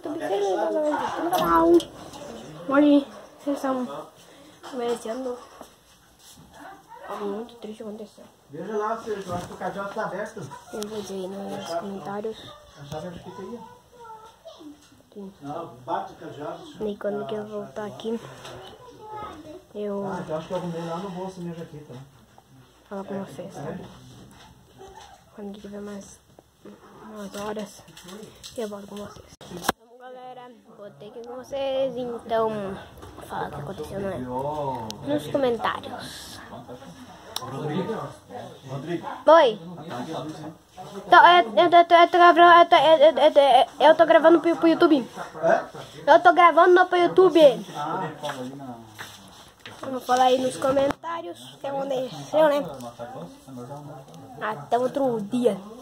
YouTube, no canal. Hoje vocês estão merecendo algo muito triste acontecer. Veja lá, Sérgio, eu acho que o cadeado está aberto. Eu vou dizer aí nos comentários. A chave acho que fica aí. Sim. Não, bate o cadeado. E quando que eu voltar aqui, eu então acho que eu arrumei lá no bolso minha jaqueta. falar com vocês, sabe? Quando tiver mais umas horas, eu volto com vocês. Então, galera, voltei aqui com vocês, então fala o que aconteceu, não é? Nos comentários. Rodrigo. Oi. Eu tô gravando pro YouTube. Eu tô gravando pro YouTube. Vamos falar aí nos comentários o que aconteceu, né? Até outro dia.